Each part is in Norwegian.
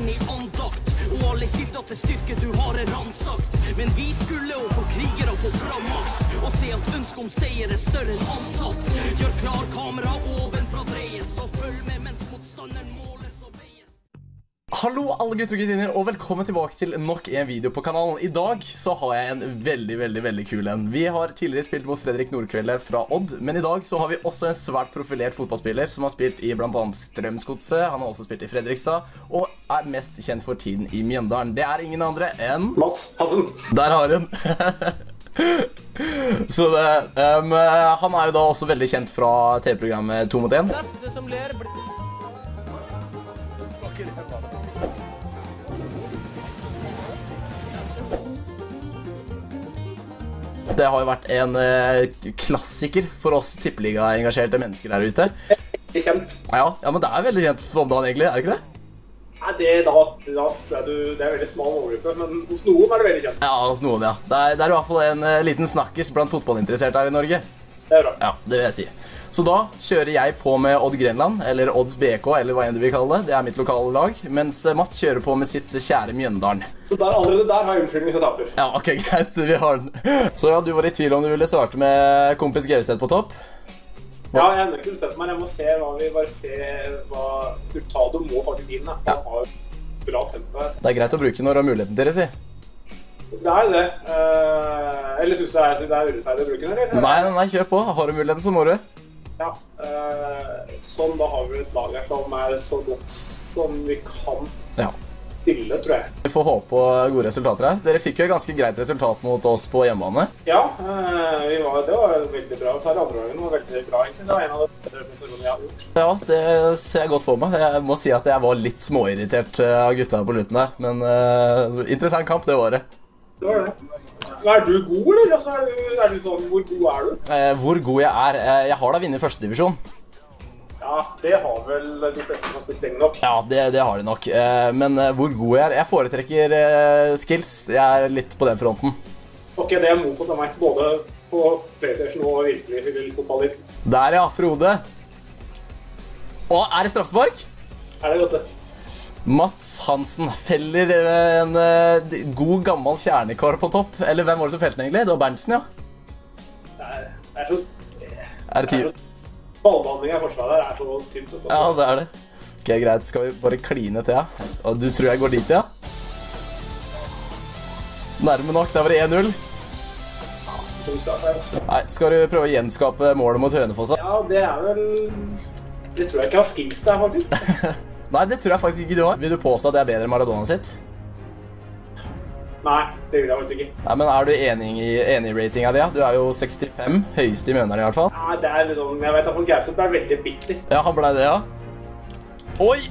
i andakt, og alle kilder til styrke du har ransakt. Men vi skulle jo få krigere på frammarsj, og se at ønsket om seier større enn antatt. Gjør klar kamera ovenfra dreies, og følg med mens motstanderen måles og veies. Hallo alle gutter og guttiner, og velkommen tilbake til nok en video på kanalen. I dag så har jeg en veldig kul en. Vi har tidligere spilt mot Fredrik Nordkvelde fra Odd, men i dag så har vi også en svært profilert fotballspiller som har spilt i blant annet Strømsgodset, han har også spilt i Fredrikstad, og er mest kjent for tiden i Mjøndalen. Det er ingen andre enn... Mats Hansen. Der har hun. Så det, han er jo da også veldig kjent fra TV-programmet 2 mot 1. Beste som ler blir... Det har jo vært en klassiker for oss tippeliga-engasjerte mennesker der ute. Ikke kjent. Ja, men det er veldig kjent for dagen egentlig, er det ikke det? Nei, da tror jeg det er veldig smal overgruppe, men hos noen er det veldig kjent. Ja, hos noen, ja. Det er i hvert fall en liten snakkis blant fotballinteresserte her i Norge. Det er bra. Ja, det vil jeg si. Så da kjører jeg på med Odd Grenland, eller Odds BK, eller hva enn du vil kalle det. Det er mitt lokale lag, mens Matt kjører på med sitt kjære Mjøndalen. Så allerede der har jeg unnskyldning hvis jeg taper. Ja, ok, greit, vi har den. Så ja, du var i tvil om du ville starte med kompis Gauseth på topp? Ja, jeg har ikke bestemt meg. Jeg må se hva Hurtado må faktisk inn. Han har bra tempo her. Det er greit å bruke når du har muligheten til det, si. Det er det. Eller synes du det er urettferdig å bruke den, eller? Nei, kjør på. Har du muligheten, så må du. Ja, sånn da har vi et lag her som er så godt som vi kan stille, tror jeg. Vi får håpe på gode resultater her. Dere fikk jo et ganske greit resultat mot oss på hjemmebane. Ja, det var veldig bra. Andre gangen var veldig bra, egentlig. Det var en av de bedre prestasjonene jeg har gjort. Ja, det ser jeg godt for meg. Jeg må si at jeg var litt småirritert av gutta på lutten der, men interessant kamp, det var det. Det var det. Er du god, eller? Altså, er du sånn, hvor god er du? Hvor god jeg er? Jeg har da vunnet første divisjon. Ja, det har vel de fleste som har spilt lenge nok. Ja, det har de nok. Men hvor god jeg er? Jeg foretrekker skills. Jeg er litt på den fronten. Ok, det er motsatt av meg. Både på PlayStation og virkelig fotballer. Der ja, Frode. Og er det straffespark? Er det godt det? Mats Hansen feller en god gammel kjernekar på topp. Eller hvem var det som felte den egentlig? Det var Berntsen, ja. Det er så... Er det tid? Ballbehandling av forsvaret her er så tynt. Ja, det er det. Ok, greit. Skal vi bare kline til, ja? Og du tror jeg går dit, ja? Nærme nok, der var det 1-0. Nei, skal du prøve å gjenskape målet mot Hønefoss? Ja, det er vel... Det tror jeg ikke har skills der, faktisk. Nei, det tror jeg faktisk ikke du har. Vil du påstå at det er bedre enn Maradona sitt? Nei, det vil jeg faktisk ikke. Nei, men er du enig i ratinga di? Du er jo 65, høyest i Mjøndalen i hvert fall. Nei, det er liksom... Jeg vet at Gauseth ble veldig bitter. Ja, han ble det, ja. Oi!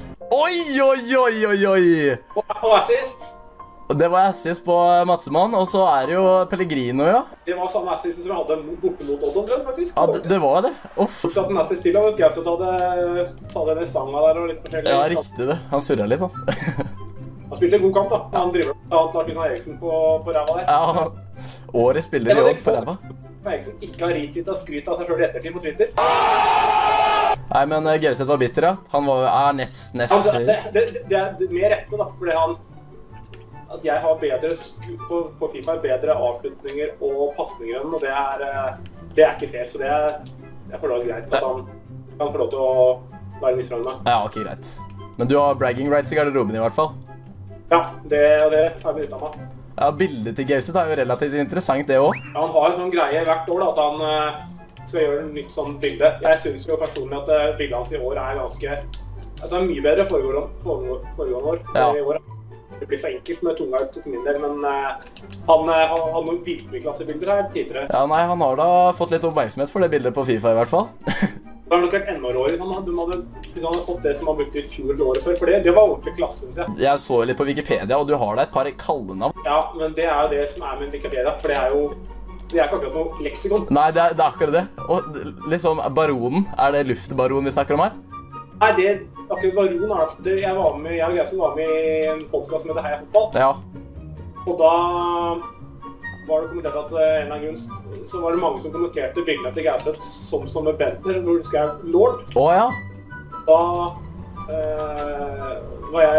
Oi! Og assist. Det var assist på Matsemann, og så er det jo Pellegrino, ja. Det var samme assisten som jeg hadde borte mot Odd, faktisk. Ja, det var det. Uff. Du satt en assist til, og Gauseth hadde den stanga der og litt forskjellig. Ja, riktig det. Han surret litt, han. Han spilte en god kamp, da. Han driver blant Larsen Eriksen på ræva der. Ja, året spiller i år på ræva. Eriksen ikke har retweetet og skryt av seg selv i ettertid på Twitter. Nei, men Gauseth var bitter, ja. Han er nest Det er mer rette, da, fordi at jeg har bedre på FIFA bedre avslutninger og passninger enn, og det er ikke fair, så det er for da greit at han kan få lov til å være misfornøyd med. Ja, ok, greit. Men du har bragging rights i garderoben i hvert fall. Ja, det har vi ut av meg. Ja, bildet til Gauseth er jo relativt interessant det også. Ja, han har en sånn greie hvert år da, at han skal gjøre et nytt sånt bilde. Jeg synes jo personlig at bildet hans i år er ganske... Altså, mye bedre foregående år. Ja. I år. Det blir for enkelt med tunga ut til min del, men han har noen virkelig klassebilder her tidligere. Ja, nei, han har da fått litt oppmerksomhet for det bildet på FIFA i hvert fall. Det har nok vært enda råere hvis han hadde fått det som han brukte i fjor til året før, for det var ordentlig klasse, synes jeg. Jeg så litt på Wikipedia, og du har da et par kallenavn. Ja, men det er jo det som er med Wikipedia, for det er ikke akkurat noe leksikon. Nei, det er akkurat det. Og liksom, baronen, er det luftbaronen vi snakker om her? Nei, akkurat baron er jeg og Gauseth var med i en podcast som heter Heia Fotball. Ja. Og da var det kommentert at en eller annen grunn så var det mange som kommenterte bildene til Gauseth som med Bentner, hvor du skrev Lord. Ja. Da var jeg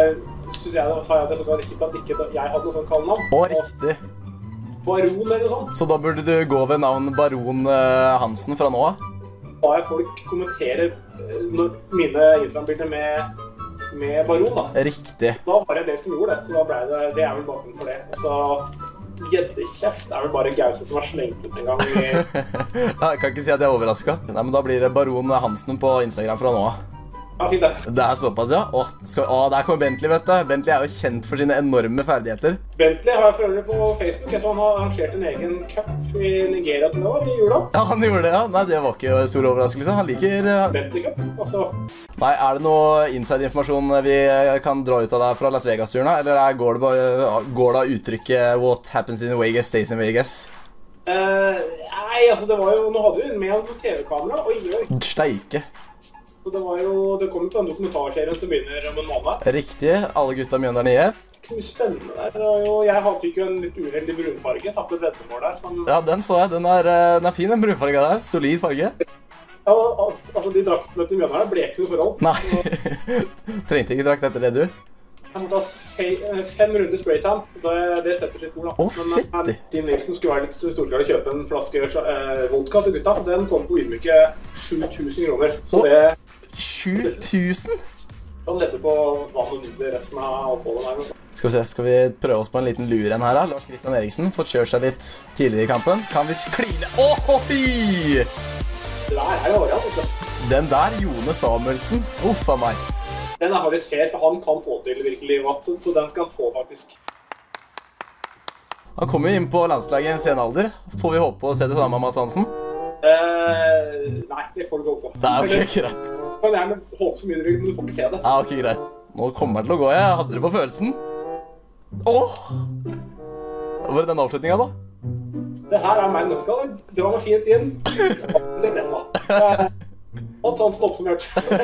synes jeg det, sa jeg det var kjipt at ikke jeg hadde noe sånt kallenavn. Å, riktig. Baron eller noe sånt. Så da burde du gå ved navn Baron Hansen fra nå av? Da jeg folk kommenterer mine Instagram-bilder med Baron da. Riktig. Da var det en del som gjorde det, så da ble det er vel bakgrunnen for det. Og så gjeddekjeft er vel bare Gause som har slengt ut en gang i... Jeg kan ikke si at jeg er overrasket. Nei, men da blir det Baron Hansen på Instagram fra nå av. Ja, fint det. Det er såpass, ja. Der kommer Bentley, vet du. Bentley er jo kjent for sine enorme ferdigheter. Bentley har jeg for øvrig på Facebook. Jeg så han har arrangert en egen cup i Nigeria til nå, i jula. Ja, han gjorde det, ja. Nei, det var ikke stor overraskelse. Han liker... Bentley Cup, altså. Nei, er det noe inside-informasjon vi kan dra ut av deg fra Las Vegas-turen, eller går det av uttrykket «What happens in Vegas stays in Vegas»? Nei, altså det var jo... Nå hadde vi med noen TV-kamera, og Steike. Så det kom jo på en dokumentarserien som begynner om en måned. Riktig, alle gutta Mjøndalen IF. Ikke så mye spennende der, og jeg fikk jo en litt uheldig brunfarge, tappet et veddemål der. Som... Ja, den så jeg, den er fin, den brunfarga der, solid farge. Ja, altså de draktene til Mjøndalen ble ikke noe forhold. Nei, trengte ikke drakt etter det, du. Jeg måtte ha 5 runder spraytan, det setter sitt ord da. Fytti! Tim Nilsen skulle være litt storglad å kjøpe en flaske vodka til gutta, den kom på ydmyke 7.000 kroner. Så det... 7.000? Han ledde på vann og nudler resten av oppholdet her. Skal vi se, skal vi prøve oss på en liten luren her da? Lars Christian Eriksen, fått kjørt seg litt tidligere i kampen. Kan vi kline? Ohoi! Det der er jo Arian, altså. Den der, Jone Samuelsen. Uffa meg. Den er faktisk fair, for han kan få til virkelig, så den skal han få faktisk. Han kommer jo inn på landslaget i en sen alder. Får vi håpe å se det samme med Mads Hansen? Nei, det får du håpe på. Det er ok, greit. Du kan gjerne håpe så mye du vil, men du får ikke se det. Ja, ok, greit. Nå kommer jeg til å gå, jeg hadde det på følelsen. Åh! Hvor er den avslutningen da? Det her er meg nødskall, dra meg fint inn. Det er den da. Og Hansen oppsummert.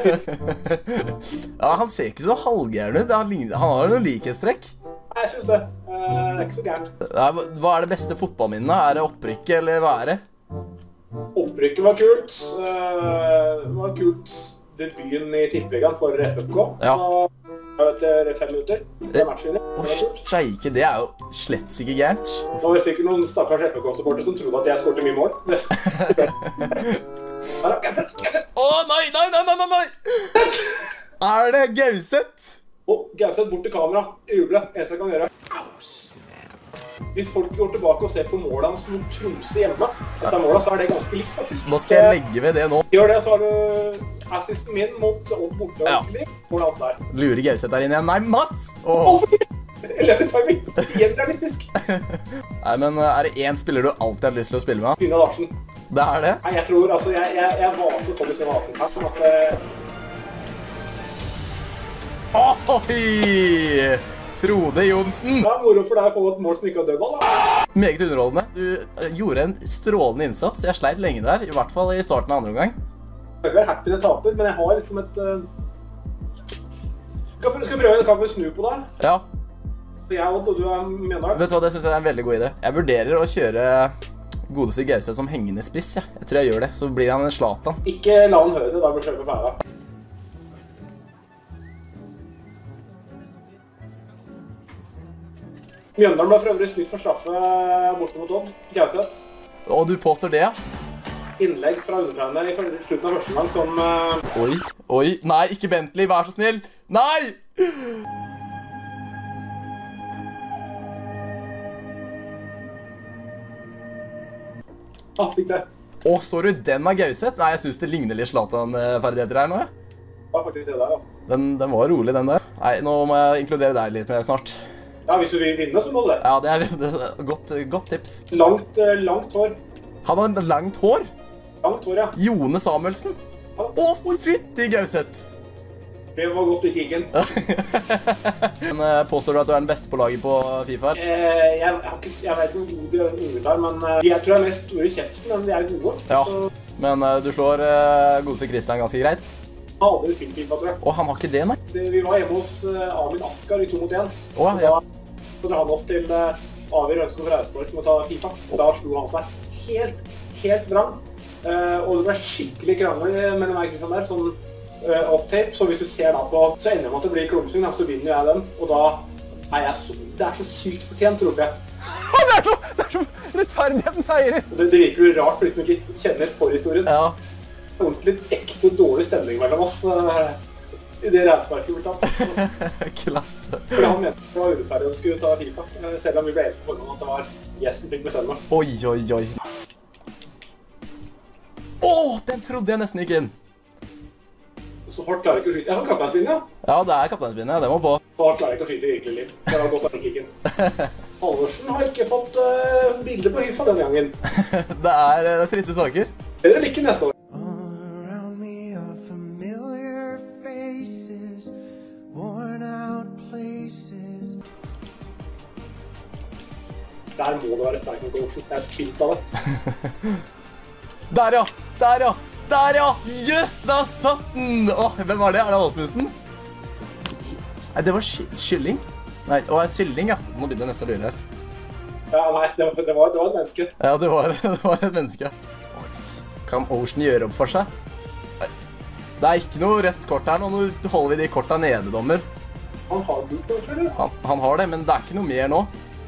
Ja, han ser ikke så halvgæren ut. Han har noen likhetstrekk. Nei, jeg synes det. Det er ikke så gærent. Hva er det beste fotballminnene? Er det opprykket, eller hva er det? Opprykket var kult. Det var kult debuten i Tippeligaen for FFK. Ja. Etter 5 minutter. Det er matchvinner. Steike, det er jo slett ikke gærent. Det var sikkert noen stakkars FFK-supporter som trodde at jeg skårte mye mål. Åh, nei! Er det Gauseth? Gauseth bort til kamera, juble, eneste jeg kan gjøre. Hvis folk går tilbake og ser på målet hans mot Tromsø hjemme, etter målet, så er det ganske likt faktisk. Nå skal jeg legge ved det nå. Gjør det, så har du assisten min mot Odd borte og spiller. Målet hans der. Lurer Gauseth der inne igjen. Nei, Mats! Elendig timing. Igjen realistisk. Nei, men er det en spiller du alltid har lyst til å spille med? Tina Larsen. Det er det? Nei, jeg tror, altså, jeg var så Tommy Tina Larsen her, som at... Ohoi! Frode Jonsen! Det er moro for deg å få et mål som ikke har dødball, da. Meget underholdende. Du gjorde en strålende innsats. Jeg sleit lenge der, i hvert fall i starten av andre omgang. Jeg vil være happy når jeg taper, men jeg har liksom et... Skal vi prøve en kamp med snu på deg? Ja. Jeg er Odd, og du er Mjøndalen. Vet du hva, det synes jeg er en veldig god idé. Jeg vurderer å kjøre godeste Gauseth som hengende spiss, ja. Jeg tror jeg gjør det, så blir han en Zlatan. Ikke la han høre det, da bør du kjøre på pæra. Mjøndalen ble for øvrig snytt for straffe borte mot Odd, Gauseth. Og du påstår det, ja? Innlegg fra undertegneren i slutten av første gang som... Oi, nei, ikke Bentley, vær så snill! Nei! Fikk det. Å, så du den av Gauseth? Nei, jeg synes det ligner litt Zlatan-ferdigheter her nå, ja. Ja, faktisk det der, altså. Den var rolig, den der. Nei, nå må jeg inkludere deg litt mer snart. Ja, hvis du vil vinne, så må du det. Ja, det er godt tips. Langt hår. Han har langt hår? Langt hår, ja. Jone Samuelsen? Ja. Å, fytti Gauseth! Det var godt du ikke gikk inn. Men påstår du at du er den beste på laget på FIFA? Jeg vet ikke hvor gode de unge tar, men jeg tror jeg er mest store i kjeften, men de er gode. Ja, så... men du slår godeste Christian ganske greit? Han har aldri spilt FIFA, tror jeg. Å, han har ikke det, nei? Vi var hjemme hos Amin Askar i 2 mot 1. Å, ja. Så drar han oss til Avi Rønsen fra Ausborg med å ta FIFA. Da slo han seg helt vrang. Og det var skikkelig krangel mellom meg og Christian der, sånn off-tape, så hvis du ser da på, så ender man til å bli klumsing, da, så vinner jeg den, og da er jeg så, det er så sykt fortjent, tror jeg. Det er så rettferdigheten seier. Det virker jo rart for de som ikke kjenner forhistorien. Ja. Ordentlig ekte dårlig stemning mellom oss i det reisparket vi tatt. Klasse. For han mente det var urettferdig å skulle ta FIFA, selv om vi ble enige på forhånd at det var gjesten fikk bestemme. Oi, oi, oi. Åh, den trodde jeg nesten ikke inn. Så hardt klarer jeg ikke å skyte. Jeg har kapteinsbindet, ja. Ja, det er kapteinsbindet, det må på. Så hardt klarer jeg ikke å skyte i virkelig liv. Det var godt av kicken. Halvorsen har ikke fått bilder på FIFA denne gangen. Det er triste saker. Eller ikke neste år. Der må det være sterk nok Oslo. Jeg er tynt av det. Der ja, der ja, der ja! Jøss, da satt den! Åh, hvem var det? Er det Åsmussen? Nei, det var kylling. Nei, det var kylling, ja. Nå begynner jeg nesten å lure her. Ja, nei, det var et menneske. Ja, det var et menneske. Kan Ocean gjøre opp for seg? Det er ikke noe rødt kort her nå. Nå holder vi de korta nede, dommer. Han har gult kanskje, eller? Han har det, men det er ikke noe mer nå.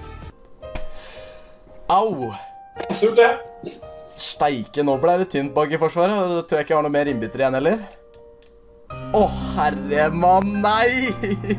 Au! Surt det. Steike, nå ble det tynt bak i forsvaret, og da tror jeg ikke jeg har noe mer innbytter igjen heller. Åh, herremann, nei!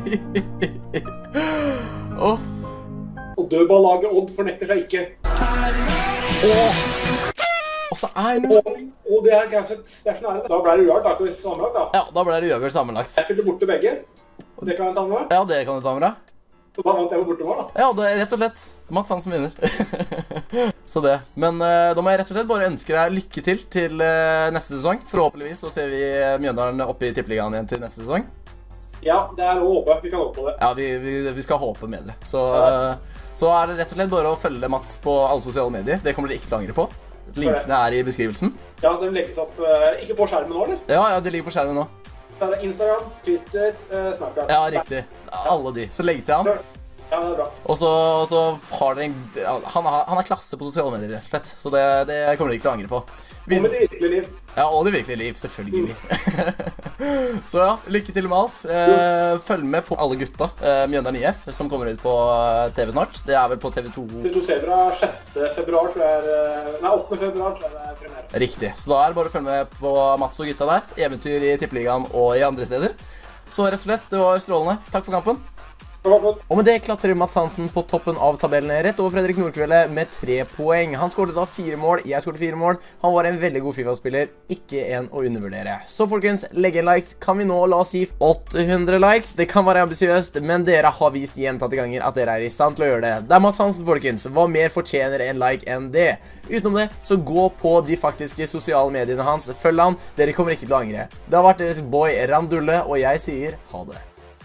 Åh. Og dødballaget Odd fornekter seg ikke. Åh! Og så er det noe... Og det er kanskje, det er så nære. Da ble det uavgjort, da kan vi sammenlagt da. Ja, da ble det uavgjort sammenlagt. Jeg spilte borte begge. Det kan jeg ta med. Ja, det kan du ta med deg. Og da vant jeg på bortemål da. Ja, det er rett og slett Mats Hansen vinner. Så det. Men da må jeg rett og slett bare ønske deg lykke til neste sesong. Forhåpentligvis så ser vi Mjøndalen oppe i tippeligaen igjen til neste sesong. Ja, det er noe å håpe. Vi kan håpe på det. Ja, vi skal håpe med dere. Så er det rett og slett bare å følge Mats på alle sosiale medier. Det kommer dere ikke til å angre på. Linkene er i beskrivelsen. Ja, den legges opp ikke på skjermen nå, eller? Ja, det ligger på skjermen nå. Det er Instagram, Twitter, Snapchat. Ja, riktig. Alle de. Så legg til han. Ja, det er bra. Og så har dere han er klasse på sosiale medier, rett og slett. Så det kommer dere ikke til å angre på. Og med det virkelige liv. Ja, og det virkelige liv, selvfølgelig. Så ja, lykke til med alt. Følg med på alle gutta. Mjøndalen IF, som kommer ut på TV snart. Det er vel på TV2. TV2 Zebra 6. februar, tror jeg nei, 8. februar, tror jeg det er premiere. Riktig. Så da er det bare å følge med på Mats og gutta der. Eventyr i tippeligaen og i andre steder. Så rett og slett, det var strålende. Takk for kampen. Og med det klatrer Mats Hansen på toppen av tabellen rett over Fredrik Nordkvelde med 3 poeng. Han skåret da 4 mål, jeg skåret 4 mål. Han var en veldig god FIFA-spiller, ikke en å undervurdere. Så folkens, legg en likes. Kan vi nå la oss si 800 likes? Det kan være ambisiøst, men dere har vist gjentatte ganger at dere er i stand til å gjøre det. Det er Mats Hansen, folkens. Hva mer fortjener en like enn det? Utenom det, så gå på de faktiske sosiale mediene hans. Følg han, dere kommer ikke til å angre. Det har vært deres boy Randulle, og jeg sier ha det.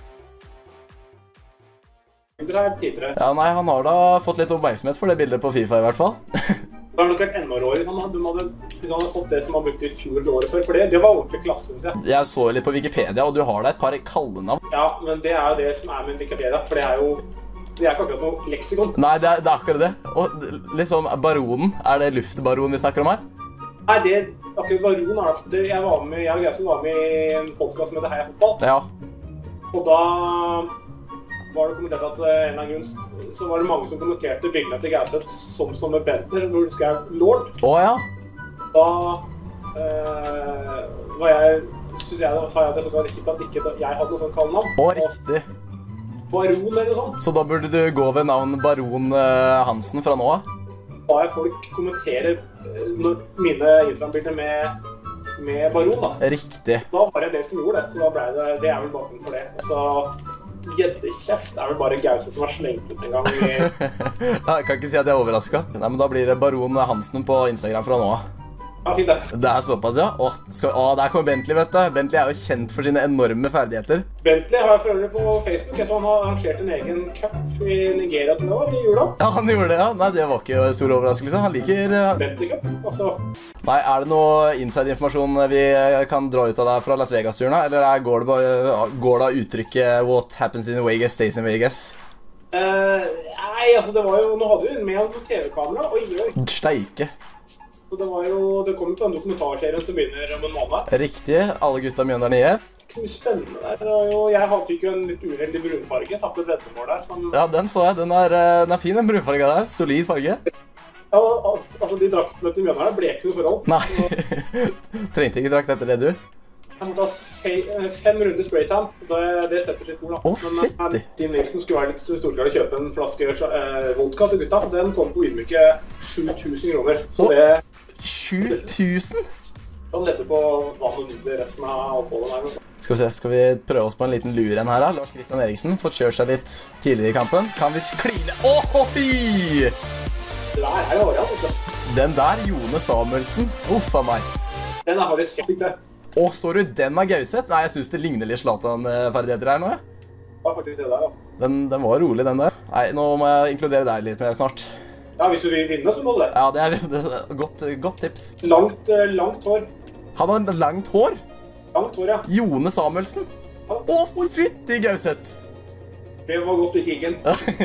Ja, nei, han har da fått litt oppmerksomhet for det bildet på FIFA i hvert fall. Det har nok vært enda år hvis han hadde fått det som han brukte i fjor eller året før, for det var ordentlig klasse, synes jeg. Jeg så litt på Wikipedia, og du har da et par kallenavn. Ja, men det er jo det som er med Wikipedia, for det er ikke akkurat noe leksikon. Nei, det er akkurat det. Og liksom, baronen, er det luftbaron vi snakker om her? Nei, akkurat baron er det. Jeg og Gausen var med i en podcast med Det Heia Fotball. Ja. Og da var det kommentert at en av grunnen så var det mange som kommenterte bildene til Gauseth som med Bentner, hvor du skrev Lord. Ja. Da sa jeg at det var riktig at ikke jeg hadde noe sånt kallenavn. Riktig. Baron eller noe sånt. Så da burde du gå ved navn Baron Hansen fra nå av? Da jeg folk kommenterer mine Instagram-bilder med Baron da. Riktig. Da var det en del som gjorde det, så da ble det er vel bakgrunnen for det. Så gjeddekjeft er vel bare Gauset som har slengt ut en gang Jeg kan ikke si at jeg er overrasket. Nei, men da blir det Baron Hansen på Instagram fra nå av. Ja, fint det. Det er såpass, ja. Der kommer Bentley, vet du. Bentley er jo kjent for sine enorme ferdigheter. Bentley har jeg for øvrig på Facebook. Jeg så han har arrangert en egen cup i Nigeria til nå, i jula. Ja, han gjorde det, ja. Nei, det var ikke stor overraskelse. Han liker... Bentley Cup, altså. Nei, er det noe inside-informasjon vi kan dra ut av deg fra Las Vegas-turen, eller går det av uttrykket «What happens in Vegas stays in Vegas»? Nei, altså det var jo... Nå hadde vi med noen TV-kamera, og Steike. Så det kommer på den dokumentarserien som begynner om en måned. Riktig, alle gutta Mjøndalen IF. Ikke så mye spennende der, og jeg fikk jo en litt uheldig brunfarge, tappet veddemål der. Som... Ja, den så jeg, den er fin, den brunfarga der, solid farge. Ja, altså de draktene til Mjøndalen ble ikke noe forhold. Nei, trengte ikke drakt etter det du. Jeg måtte ha 5 runder spraytan, det setter sitt ord da. Fytti! Tim Nilsen skulle være litt storglad å kjøpe en flaske vodka til gutta, den kom på ydmyke 7000 kroner. Så det... 7000? Han ledde på vann og nydelig resten av oppholdet her. Skal vi se, skal vi prøve oss på en liten luren her da? Lars Christian Eriksen får kjørt seg litt tidligere i kampen. Kan vi kline? Ohoi! Det der er jo Arian, vet du. Den der, Jone Samuelsen. Uffa meg. Den er faktisk skjøpt, det. Å, så du den av Gauseth? Nei, jeg synes det ligner litt Zlatan-ferdigheter her nå, ja. Det var faktisk det der, altså. Den var rolig, den der. Nei, nå må jeg inkludere deg litt mer snart. Ja, hvis du vil vinne, så må du det. Ja, det er godt tips. Langt hår. Han har en langt hår? Langt hår, ja. Jone Samuelsen? Ja. Å, fytti Gauseth! Det var godt du ikke gikk inn.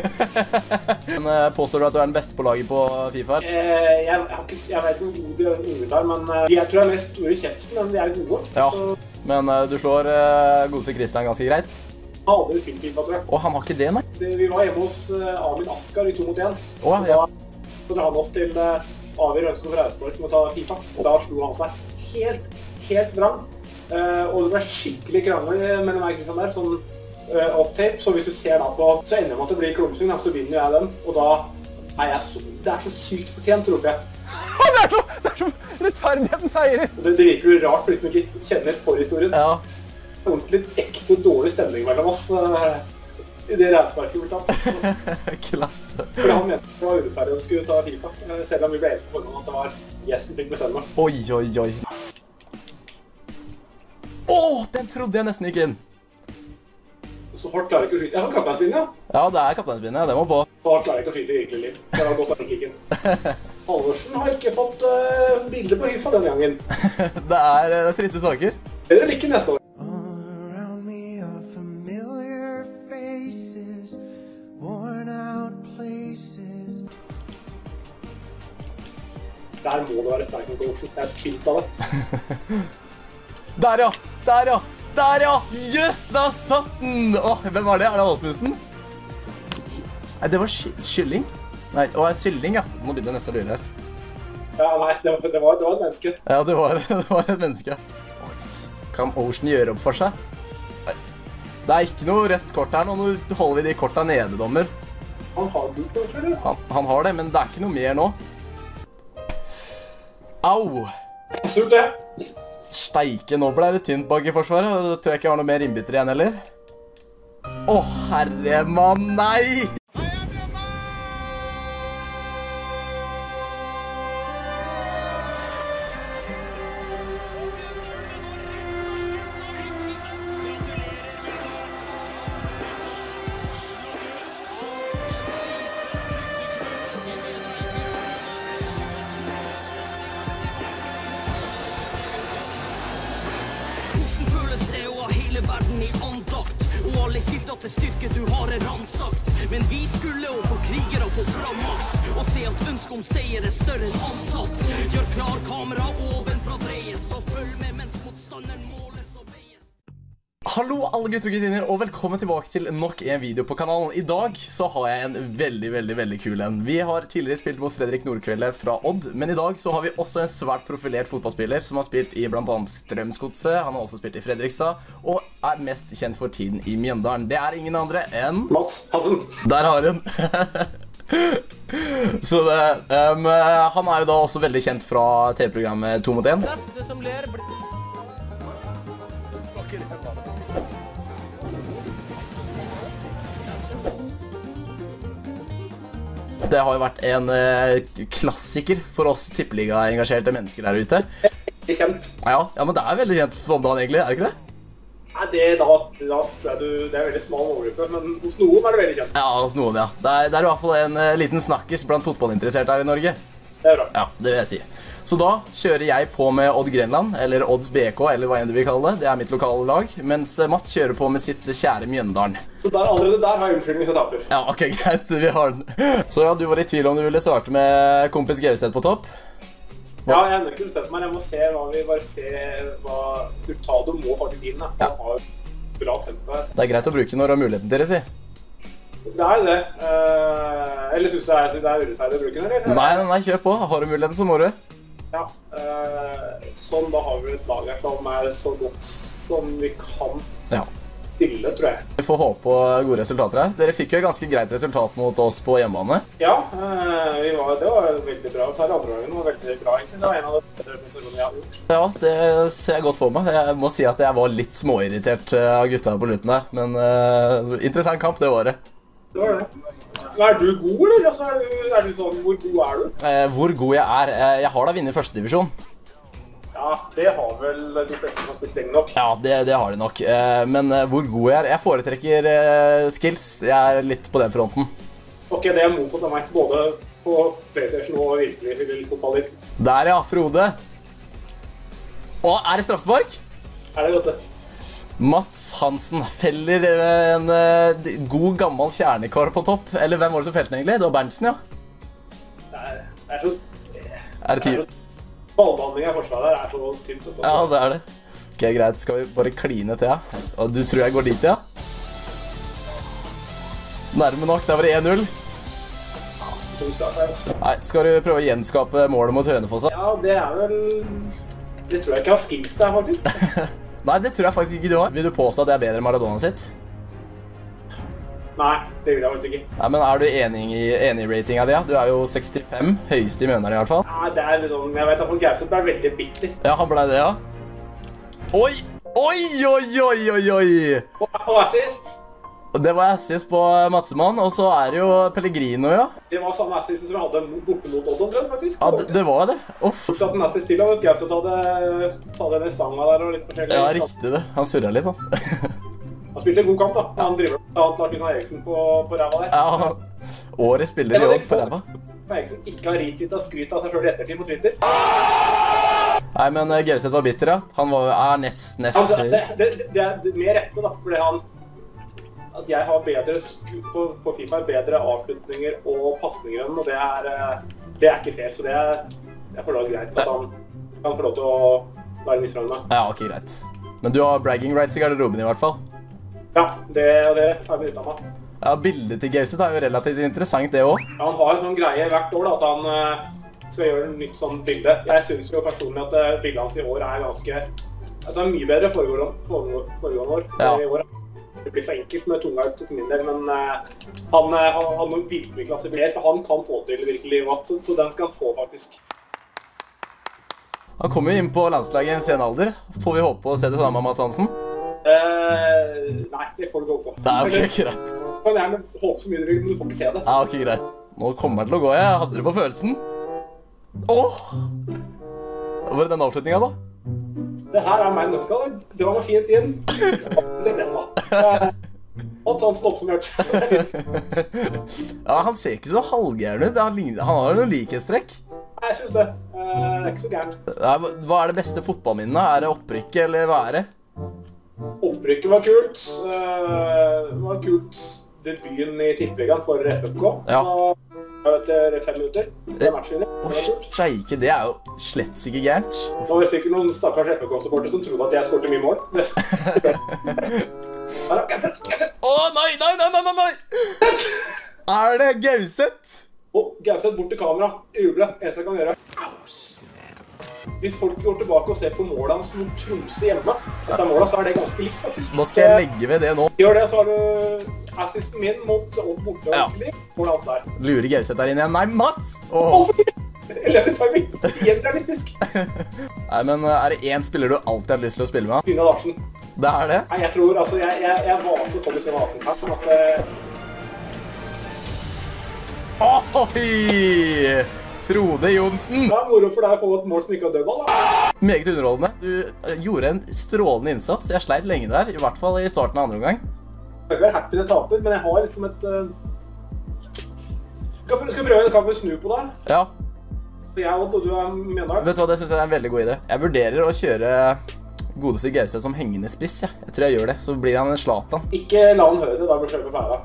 Men påstår du at du er den beste på laget på FIFA? Jeg vet ikke hvor gode de unge tar, men jeg tror jeg er mest store i kjeften, men de er gode. Ja, så... men du slår godse Christian ganske greit. Han har aldri spilt FIFA, tror jeg. Å, han har ikke det, nei? Vi var hjemme hos Amil Askar i 2 mot 1. Å, ja. Så dra han oss til Avi Rønskog fra Ausborg med å ta FIFA. Og da slo han seg helt vrang. Og det var skikkelig krangel mellom meg og Christian der, sånn off-tape. Så hvis du ser da på, så ender man at det blir klumsing, så vinner jeg den. Og da er jeg så, det er så sykt fortjent, tror jeg. Det er så rettferdigheten seier. Det virker jo rart for de som ikke kjenner forhistorien. Ja. Ordentlig ekte dårlig stemning mellom oss i det reisparket vi tatt. Klasse. For han mente det var urettferdig å skulle ta FIFA, selv om vi ble enige på forhånd at det var gjesten fikk bestemme. Oi. Åh, den trodde jeg nesten gikk inn. Så hardt klarer jeg ikke å skyte. Jeg har kapteinsbindet, ja. Ja, det er kapteinsbindet, det må på. Så hardt klarer jeg ikke å skyte i virkelig liv. Det var godt at jeg gikk inn. Halvorsen har ikke fått bilder på FIFA denne gangen. Det er triste saker. Dere liker neste år. Der må det være sterk mot Oslo. Jeg er tynt av det. Der ja! Yes, da satt den! Åh, hvem var det? Er det Åsmundsen? Nei, det var kylling. Nei, sylling, ja. Nå begynner jeg nesten å lure her. Ja, nei, det var et menneske. Ja, det var et menneske. Kan Ocean gjøre opp for seg? Nei. Det er ikke noe rødt kort her nå. Nå holder vi de korta nede, dommer. Han har gult på seg, eller? Han har det, men det er ikke noe mer nå. Au! Surt det. Steike, nå ble det tynt bak i forsvaret, og da tror jeg ikke jeg har noe mer innbytter igjen heller. Åh, herre mann, nei! Verden i andakt, og alle kilder til styrke du har ransakt. Men vi skulle overfor krigere på frammarsj, og se at ønsket om seier er større enn antatt. Gjør klar kamera ovenfra dreies, og følg med mens motstanderen måles og veies. Hallo alle gutter og guttiner, og velkommen tilbake til nok en video på kanalen. I dag så har jeg en veldig kul en. Vi har tidligere spilt mot Fredrik Nordkvelde fra Odd, men i dag så har vi også en svært profilert fotballspiller som har spilt i blant annet Strømsgodset, han har også spilt i Fredrikstad, og er mest kjent for tiden i Mjøndalen. Det er ingen andre enn... Mats Hansen. Der har hun. Så det, han er jo da også veldig kjent fra TV-programmet 2 mot 1. Neste som ler blir... Det har jo vært en klassiker for oss tippeliga-engasjerte mennesker der ute. Det er kjent. Ja, men det er veldig kjent om dagen egentlig, er det ikke det? Nei, da tror jeg det er veldig smal målgruppe, men hos noen er det veldig kjent. Ja, hos noen, ja. Det er i hvert fall en liten snakkis blant fotballinteresserte her i Norge. Det er bra. Ja, det vil jeg si. Så da kjører jeg på med Odd Grenland, eller Odds BK, eller hva enn du vil kalle det. Det er mitt lokale lag, mens Matt kjører på med sitt kjære Mjøndalen. Så allerede der har jeg unnskyldning hvis jeg taper. Ja, ok, greit, vi har den. Så ja, du var i tvil om du ville starte med kompis Gauseth på topp? Ja, jeg har ikke bestemt meg. Jeg må se hva Hurtado må faktisk inn. Da. Han har bra tempo her. Det er greit å bruke når du har muligheten til det, si. Det er det. Eller synes det er urettferdig å bruke den, eller? Nei, kjør på. Har du muligheten, så må du. Ja. Sånn, da har vi et lag her som er så godt som vi kan stille, tror jeg. Vi får håpe på gode resultater her. Dere fikk jo et ganske greit resultat mot oss på hjemmebane. Ja, det var veldig bra. Så er andre gangen var veldig bra, egentlig. Det var en av de bedre prestasjonene jeg har gjort. Ja, det ser jeg godt for meg. Jeg må si at jeg var litt småirritert av gutta på lutten der. Men interessant kamp, det var det. Det var det. Er du god, eller? Altså, er du sånn, hvor god er du? Hvor god jeg er? Jeg har da vunnet første divisjon. Ja, det har vel de fleste som har spilt lenge nok. Ja, det har de nok. Men hvor god jeg er? Jeg foretrekker skills. Jeg er litt på den fronten. Ok, det er motsatt av meg. Både på PlayStation og virkelig fotball. Der, ja. Frode. Å, er det straffespark? Er det godt, det? Mats Hansen feller en god gammel kjernekar på topp. Eller hvem var det som felte den egentlig? Det var Berntsen, ja. Det er så... Er det tid? Ballbehandling av forsvaret her er så tynt. Ja, det er det. Ok, greit. Skal vi bare kline til, ja? Og du tror jeg går dit, ja? Nærme nok. Der var det 1-0. Nei, skal du prøve å gjenskape målet mot Hønefoss? Ja, det er vel... Det tror jeg ikke har skills der, faktisk. Nei, det tror jeg faktisk ikke du har. Vil du påstå at det er bedre enn Maradona sitt? Nei, det vil jeg faktisk ikke. Nei, men er du enig i ratinga di? Ja? Du er jo 65, høyeste i Mjøndalen i hvert fall. Nei, det er liksom... Jeg vet at Gauseth ble veldig bitter. Ja, han ble det, ja. Oi! Oi, oi, oi, oi, oi! Og assist. Det var assist på Matsemann, og så er det jo Pellegrino, ja. Det var samme assist som jeg hadde borte mot Oddon, faktisk. Ja, det var det. Uff. Fortsatt en assist til, og hvis Gauseth hadde tatt den i stanga der og litt forskjellig. Ja, riktig det. Han surret litt, han. Han spilte en god kamp, da. Han driver blant Larsen Eriksen på ræva der. Ja, året spiller i år på ræva. Eriksen ikke har ritvitt av skryt av seg selv i ettertid på Twitter. Nei, men Gauseth var bitter, ja. Han er nest altså, det er med rette, da, fordi at jeg har bedre på FIFA bedre avslutninger og passninger enn, og det er ikke fair, så det er for lov greit at han kan få lov til å være misfornøyd med. Ja, ok, greit. Men du har bragging rights i garderoben i hvert fall. Ja, det har jeg benyttet meg. Ja, bildet til Gauseth er jo relativt interessant det også. Ja, han har en sånn greie hvert år da, at han skal gjøre en nytt sånn bilde. Jeg synes jo personlig at bildet hans i år er ganske... Altså, mye bedre foregående år. Ja. I år det blir for enkelt med tunga ut til min del, men han har noen virkelig klasse mer, for han kan få til virkelig hva, så den skal han få faktisk. Han kommer jo inn på landslaget i en sen alder. Får vi håpe på å se det samme med Mads Hansen? Nei, det får du gå på. Det er ok, greit. Du kan gjerne håpe så mye du vil, men du får ikke se det. Ja, ok, greit. Nå kommer jeg til å gå, jeg hadde det på følelsen. Åh! Hvor er den avslutningen da? Det her er meg nødskal, det var noe fint inn. Det er den da. Og sånn oppsummert. Ja, han ser ikke så halvgæren ut. Han har noen likhetstrekk. Nei, jeg synes det. Det er ikke så gærent. Hva er det beste fotballminnene? Er det opprykket, eller hva er det? Opprykket var kult. Det var kult debuten i Tippeligaen for FFK. Ja. Etter 5 minutter. Det er matchvinner. Steike, det er jo slett ikke gærent. Det var sikkert noen stakkars FFK-supporter som trodde at jeg skårte mye mål. Åh, nei! Er det Gauseth? Gauseth bort til kamera. Juble. Eneste jeg kan gjøre. Hvis folk går tilbake og ser på målet hans mot Tromsø hjemme, etter målet, så er det ganske likt faktisk. Nå skal jeg legge ved det nå. Gjør det, så har du assisten min mot Odd borte ganske likt. Målet hans der. Lurer Gauseth der inne igjen. Nei, Mats! Eller timing. Igjen realistisk. Nei, men er det en spiller du alltid har lyst til å spille med? Syna Larsen. Det er det? Nei, jeg tror, altså, jeg var så kommet Syna Larsen her, som at... Oi! Frode Johnsen! Ja, moro for deg å få et mål som ikke har dødball, da. Meget underholdende. Du gjorde en strålende innsats. Jeg sleit lenge der, i hvert fall i starten av andre omgang. Jeg er happy når jeg taper, men jeg har liksom et... Skal vi prøve kampen snu på deg? Ja. Jeg er Odd, og du er Mjøndalen. Vet du hva, det synes jeg er en veldig god idé. Jeg vurderer å kjøre godeste Gauseth som hengende spiss, ja. Jeg tror jeg gjør det, så blir han en Zlatan. Ikke la han høre det, da blir det på pæra.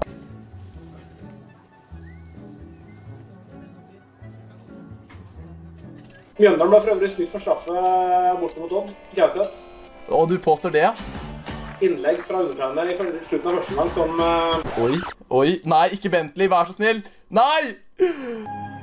Mjøndalen ble for øvrig snytt for straffe borte mot Odd. Gauseth. Og du påstår det, ja? Innlegg fra undertegner i slutten av første gang som... Oi, nei, ikke Bentley, vær så snill. Nei!